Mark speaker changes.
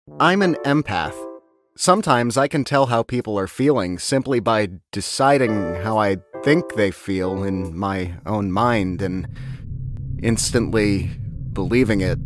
Speaker 1: I'm an empath. Sometimes I can tell how people are feeling simply by deciding how I think they feel in my own mind and instantly believing it